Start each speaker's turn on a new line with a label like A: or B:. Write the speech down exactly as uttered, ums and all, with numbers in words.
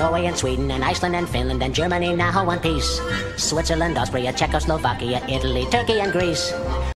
A: Norway and Sweden and Iceland and Finland and Germany now one piece. Switzerland, Austria, Czechoslovakia, Italy, Turkey and Greece.